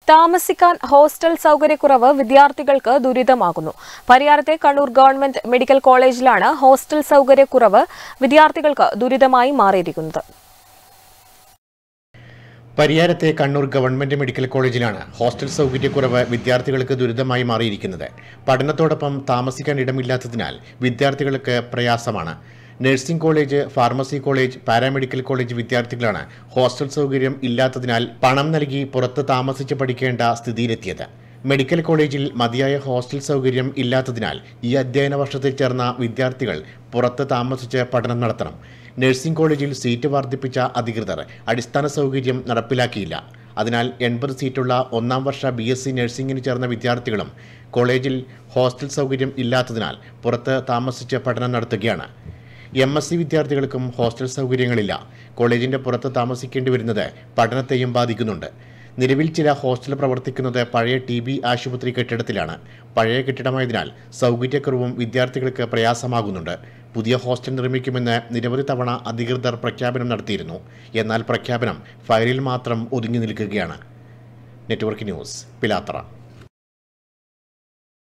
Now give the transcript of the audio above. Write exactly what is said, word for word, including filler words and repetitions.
താമസിക്കാൻ ഹോസ്റ്റൽ സൗകര്യക്കുറവ് വിദ്യാർത്ഥികൾക്ക് ദുരിതമാകുന്നു. പരിയാരത്തെ കണ്ണൂർ ഗവൺമെന്റ് മെഡിക്കൽ കോളേജിലാണ് ഹോസ്റ്റൽ സൗകര്യക്കുറവ് വിദ്യാർത്ഥികൾക്ക് ദുരിതമായി മാറിയിരിക്കുന്നത്. പരിയാരത്തെ കണ്ണൂർ ഗവൺമെന്റ് മെഡിക്കൽ കോളേജിലാണ് ഹോസ്റ്റൽ സൗകര്യക്കുറവ് വിദ്യാർത്ഥികൾക്ക് ദുരിതമായി മാറിയിരിക്കുന്നത്. പഠനത്തോടൊപ്പം താമസിക്കാൻ ഇടമില്ലാത്തതിനാൽ വിദ്യാർത്ഥികൾക്ക് പ്രയാസമാണ്. Nursing college, pharmacy college, paramedical college വിദ്യാർത്ഥികളാണ് ഹോസ്റ്റൽ സൗകര്യം ഇല്ലാത്തതിനാൽ പണം നൽകി പുറത്ത് താമസിച്ച് പഠിക്കേണ്ട സ്ഥിതിയിലെത്തിയത്. മെഡിക്കൽ കോളേജിൽ മതിയായ ഹോസ്റ്റൽ സൗകര്യം ഇല്ലാത്തതിനാൽ ഈ അധ്യയന വർഷത്തിൽ ചേർന്ന വിദ്യാർത്ഥികൾ പുറത്ത് താമസിച്ച് പഠനം നടത്തണം. നഴ്സിംഗ് കോളേജിൽ സീറ്റ് വർദ്ധിപ്പിച്ച അധികൃതർ അടിസ്ഥാന സൗകര്യം നടപ്പിലാക്കിയില്ല. അതിനാൽ എൺപത് സീറ്റുള്ള ഒന്നാം വർഷ ബി എസ് സി നഴ്സിംഗിന് ചേർന്ന വിദ്യാർത്ഥികളും കോളേജിൽ ഹോസ്റ്റൽ സൗകര്യം ഇല്ലാത്തതിനാൽ പുറത്ത് താമസിച്ച് പഠനം നടത്തുകയാണ്. എം എസ് സി വിദ്യാർത്ഥികൾക്കും ഹോസ്റ്റൽ സൗകര്യങ്ങളില്ല. കോളേജിന്റെ പുറത്ത് താമസിക്കേണ്ടി വരുന്നത് പഠനത്തെയും ബാധിക്കുന്നുണ്ട്. നിലവിൽ ചില ഹോസ്റ്റൽ പ്രവർത്തിക്കുന്നത് പഴയ ടി ബി ആശുപത്രി കെട്ടിടത്തിലാണ്. പഴയ കെട്ടിടമായതിനാൽ സൗകര്യക്കുറവും വിദ്യാർത്ഥികൾക്ക് പ്രയാസമാകുന്നുണ്ട്. പുതിയ ഹോസ്റ്റൽ നിർമ്മിക്കുമെന്ന് നിരവധി തവണ അധികൃതർ പ്രഖ്യാപനം നടത്തിയിരുന്നു. എന്നാൽ പ്രഖ്യാപനം ഫയലിൽ മാത്രം ഒതുങ്ങി നിൽക്കുകയാണ്. Network news, Pilathara.